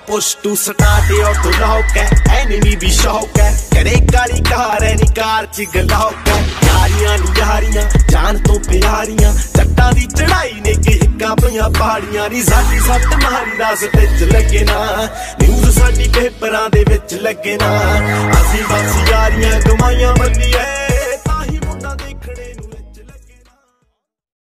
push to start auto lock है enemy भी शौक है करे काली कार है नी कार च गलौक है यारियां नी यारियां जान तो प्यारियां जट्टां दी चढ़ाई ने कि हिक्का पईयां पहाड़ियां नी साडी सट मारी रास्ते च लगे ना न्यूज़ साडी पेपरां दे विच लगे ना असीं बस यारियां गवाइयां बल्लिए